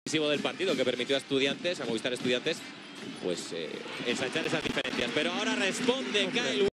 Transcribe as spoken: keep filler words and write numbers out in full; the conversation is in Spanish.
del partido que permitió a Estudiantes, a Movistar Estudiantes, pues eh, ensanchar esas diferencias. Pero ahora responde Kyle.